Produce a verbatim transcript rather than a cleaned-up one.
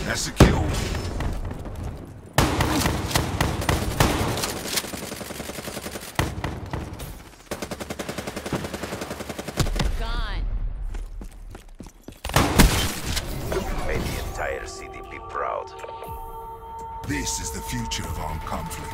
That's a kill. Gone. Made the entire C D P proud. This is the future of armed conflict.